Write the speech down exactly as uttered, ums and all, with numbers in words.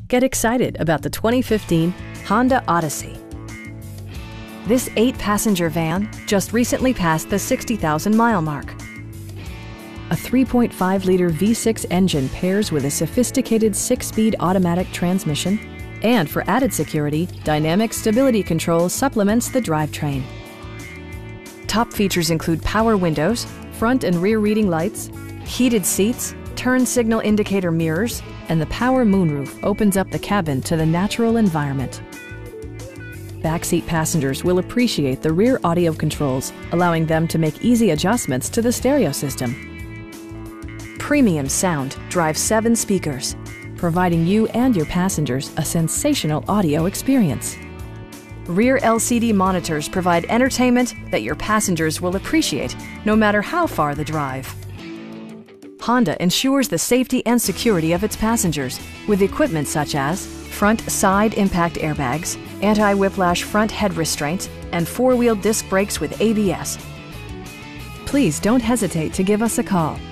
Get excited about the twenty fifteen Honda Odyssey. This eight-passenger van just recently passed the sixty thousand mile mark. A three point five liter V six engine pairs with a sophisticated six-speed automatic transmission, and for added security, dynamic stability control supplements the drivetrain. Top features include power windows, front and rear reading lights, heated seats, turn signal indicator mirrors, and the power moonroof opens up the cabin to the natural environment. Backseat passengers will appreciate the rear audio controls, allowing them to make easy adjustments to the stereo system. Premium sound drives seven speakers, providing you and your passengers a sensational audio experience. Rear L C D monitors provide entertainment that your passengers will appreciate, no matter how far the drive. Honda ensures the safety and security of its passengers with equipment such as front side impact airbags, anti-whiplash front head restraints, and four-wheel disc brakes with A B S. Please don't hesitate to give us a call.